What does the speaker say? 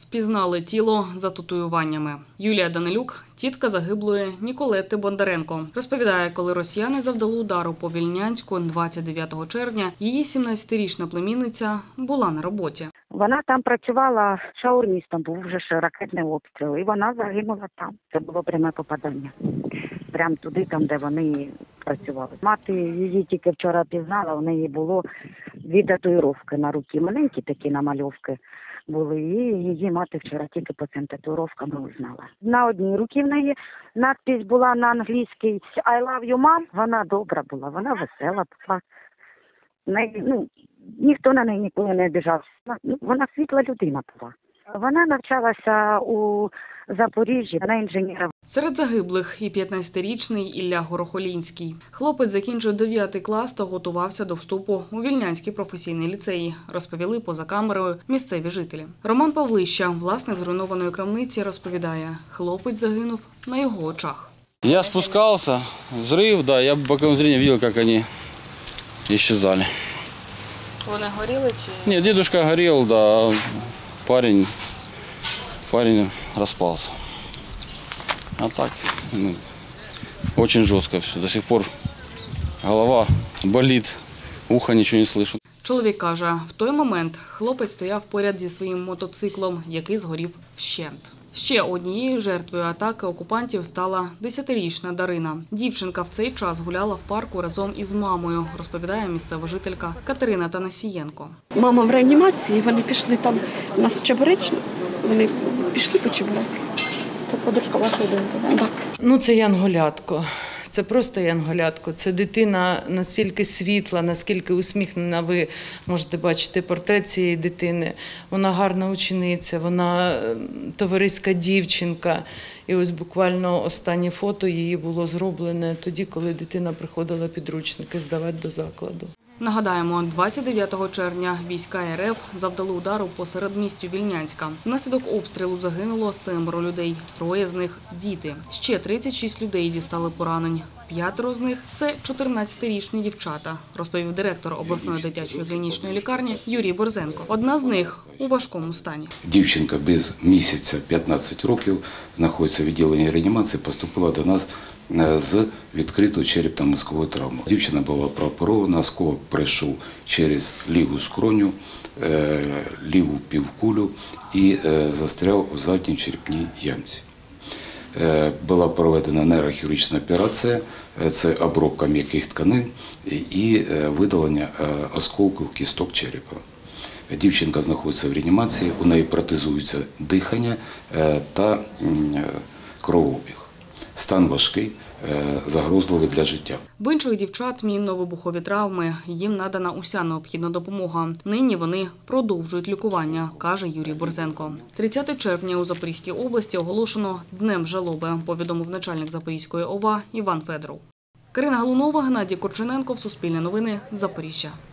впізнали тіло за татуюваннями. Юлія Данилюк – тітка загиблої Ніколети Бондаренко. Розповідає, коли росіяни завдали удару по Вільнянську 29 червня, її 17-річна племінниця була на роботі. Вона там працювала шаурмістом, був вже ж ракетний обстріл, і вона загинула там. Це було пряме попадання. Прямо туди, там, де вони працювали. Мати її тільки вчора пізнала, у неї було 2 татуїровки на руці, маленькі такі намальовки були, і її мати вчора тільки по цим татуїровкам узнала. На одній руці в неї надпись була на англійській «I love you, mom». Вона добра була, вона весела була. Ніхто на неї ніколи не обіжався. Вона світла людина була. Вона навчалася у Запоріжжі, вона інженера. Серед загиблих і 15-річний Ілля Горохолінський. Хлопець закінчив 9 клас та готувався до вступу у Вільнянський професійний ліцей, розповіли поза камерою місцеві жителі. Роман Павлища, власник зруйнованої крамниці, розповідає, хлопець загинув на його очах. Я спускався, взрив, да, я боковым зрением видел, как они исчезали. Вони горіли чи? Нет, дедушка горел, да, а парень распался. А так, очень жестко все. До сих пор голова болит, ухо ничего не слышу. Чоловік каже, в той момент хлопець стояв поряд зі своїм мотоциклом, який згорів вщент. Ще однією жертвою атаки окупантів стала 10-річна Дарина. Дівчинка в цей час гуляла в парку разом із мамою, розповідає місцева жителька Катерина Танасієнко. Мама в реанімації, вони пішли там, у нас Чебуречна, вони пішли по Чебуреки. Це подружка вашої доньки, так? Так. Це янголятко. Це просто янголятко. Це дитина настільки світла, наскільки усміхнена. Ви можете бачити портрет цієї дитини. Вона гарна учениця, вона товариська дівчинка. І ось буквально останнє фото її було зроблене тоді, коли дитина приходила підручники здавати до закладу. Нагадаємо, 29 червня війська РФ завдали удару по середмістю Вільнянська. Внаслідок обстрілу загинуло 7 людей, 3 з них – діти. Ще 36 людей дістали поранень. 5 з них – це 14-річні дівчата, розповів директор обласної дитячої клінічної лікарні Юрій Борзенко. Одна з них у важкому стані. Дівчинка без місяця, 15 років, знаходиться в відділенні реанімації, поступила до нас з відкритою черепно-мозковою травмою. Дівчина була прооперована, осколок пройшов через ліву скроню, ліву півкулю і застряв у задній черепній ямці. Була проведена нейрохірургічна операція, це обробка м'яких тканин і видалення осколків кісток черепа. Дівчинка знаходиться в реанімації, у неї протезується дихання та кровообіг. Стан важкий, загрозливий для життя. В інших дівчат мінно-вибухові травми. Їм надана уся необхідна допомога. Нині вони продовжують лікування, каже Юрій Борзенко. 30 червня у Запорізькій області оголошено Днем жалоби, повідомив начальник Запорізької ОВА Іван Федоров. Карина Галунова, Геннадій Корчененко, Суспільне новини, Запоріжжя.